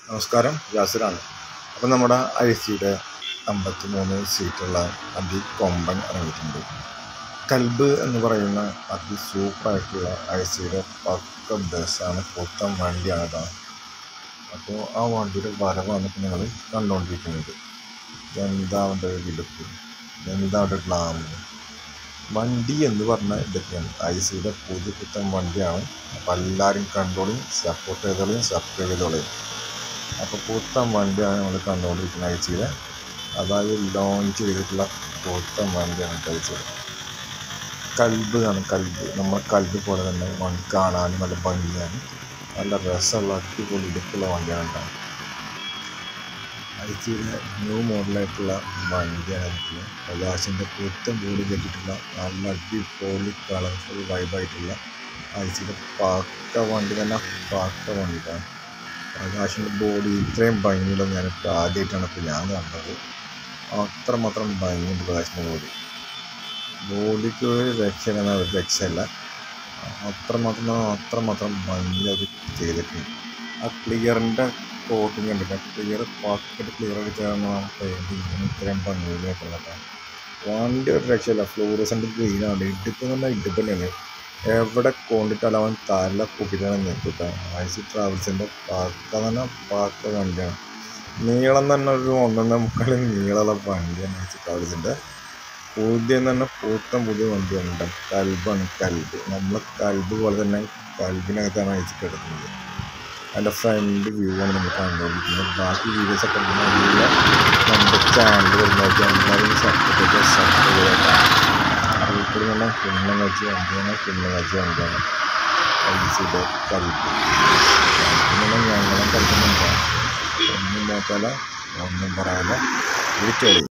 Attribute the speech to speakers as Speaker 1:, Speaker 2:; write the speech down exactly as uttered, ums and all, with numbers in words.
Speaker 1: നമസ്കാരം, യാസിറാണ്. അപ്പം നമ്മുടെ ഐസിയുടെ അമ്പത്തി മൂന്ന് സീറ്റുള്ള അതികൊമ്പൻ ഇറങ്ങിയിട്ടുണ്ട്. കൽബ് എന്ന് പറയുന്ന അതിസൂപ്പറായിട്ടുള്ള ഐസിയുടെ പക്ക ബസ്സാണ്, പുത്തൻ വണ്ടിയാണ് കേട്ടോ. അപ്പോൾ ആ വണ്ടിയുടെ വരവാണ് ഇപ്പോൾ നിങ്ങൾ കണ്ടുകൊണ്ടിരിക്കുന്നത്. എന്താ അവൻ്റെ വിടുപ്പ്, എന്താ അവൻ്റെ ഗ്ലാമർ. വണ്ടി എന്ന് പറഞ്ഞാൽ ഇതൊക്കെയാണ്. ഐസിയുടെ പുതു പുത്തൻ വണ്ടിയാണ്. അപ്പോൾ എല്ലാവരും കണ്ടോളിയും, സപ്പോർട്ട് ചെയ്തോളിയും, സബ്സ്ക്രൈബ് ചെയ്തോളിയും. അപ്പോൾ പുത്തൻ വണ്ടിയാണ് നമ്മൾ കണ്ടുകൊണ്ടിരിക്കുന്നത് ഐസിയുടെ. അതായത് ലോഞ്ച് ചെയ്തിട്ടുള്ള പുത്തൻ വണ്ടിയാണ് ഐസിയുടെ. കൽബ് ആണ്, കൽബ് നമ്മളെ കൽബ് പോലെ തന്നെ വണ്ടി കാണാനും നല്ല ഭംഗിയാണ്, നല്ല രസമുള്ള അടിപൊളി ഇടുക്കുള്ള വണ്ടിയാണ് കേട്ടോ. ഐസിയുടെ ന്യൂ മോഡലായിട്ടുള്ള വണ്ടിയാണ് എനിക്ക്. പ്രകാശിൻ്റെ പുത്തൻ ബോഡി കെട്ടിയിട്ടുള്ള നല്ല അടിപൊളി കളർഫുൾ വൈബായിട്ടുള്ള ഐസിയുടെ പക്ക വണ്ടി തന്നെ, പക്ക വണ്ടിയിട്ടാണ്. പ്രകാശിൻ്റെ ബോഡി ഇത്രയും ഭംഗിയുള്ളത് ഞാനിപ്പോൾ ആദ്യമായിട്ടാണ് ഇപ്പോൾ ഞാൻ കണ്ടത്. അത്രമാത്രം ഭംഗിയുണ്ട് പ്രകാശിൻ്റെ ബോഡി. ബോഡിക്ക് ഒരു രക്ഷയില്ല, ഒരു രക്ഷയല്ല. അത്രമാത്രം അത്രമാത്രം ഭംഗി അത് ചെയ്തിട്ടുണ്ട്. ആ ക്ലിയറിൻ്റെ കോട്ടിങ് കണ്ടിട്ട്, ക്ലിയർ പക്കറ്റ് ക്ലിയറൊക്കെ ചേർന്ന് പെയിൻറ്റിങ് ഇത്രയും ഭംഗിയിലായിട്ടുള്ളത്. വണ്ടി ഒരു രക്ഷയില്ല. ഫ്ലൂറസെൻ്റ് ഗ്രീനാണ്. ഇടുപ്പ് തന്നെ ഇടുപ്പ് തന്നെയാണ്. എവിടെ കൊണ്ടിട്ടാലും അവൻ തല പൊക്കിട്ടാണ് നിൽക്കുക. ഐസി ട്രാവൽസിൻ്റെ പക്ക തന്നെ പക്ക വണ്ടിയാണ്. നീളം തന്നെ ഒരു ഒന്നൊന്നര മുക്കാൽ നീളമുള്ള വണ്ടിയാണ് ഐസി ട്രാവൽസിൻ്റെ. പുതിയ തന്നെ പുത്തൻ പുതിയ വണ്ടിയാണ് കേട്ടോ. കൽബാണ്, കൽബ്. നമ്മളെ കൽബ് പോലെ തന്നെ കൽബിനകത്താണ് ഐസി കിടക്കുന്നത്. അതിൻ്റെ ഫ്രണ്ട് വ്യൂ ആണ് നമ്മൾ കണ്ടുകൊണ്ടിരിക്കുന്നത്. ബാക്കി വീഡിയോസൊക്കെ നല്ല നമ്മുടെ ചാനൽ വരുന്നതായിട്ട് എല്ലാവരും സപ്പോർട്ട് ചെയ്ത് സബ്സ്ക്രൈബ് ചെയ്തേക്കാം. വീട്ടിൽ തന്നെ കിണ്ണം വെച്ച് വണ്ടിയാണ്, കിണ്ണം വെച്ച് വണ്ടിയാണ് ഐസിയുടെ കൽബ്. പിന്നെ ഞങ്ങളും കളിക്കുന്നുണ്ടോ ഒന്നും നോക്കാല, ഒന്നും പറയാല, വീട്ടോളി.